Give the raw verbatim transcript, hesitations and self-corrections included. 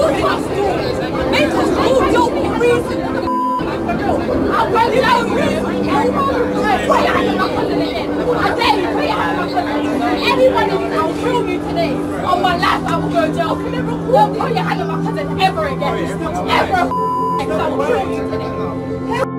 my story. Make us all your reason. I'm ready to reason. Put your hand on my cousin again. I dare you, put your hand on my cousin. Anyone in I'll kill you today. On my life, I will go to jail. Don't put your hand on my cousin ever again. Ever. I will kill you today.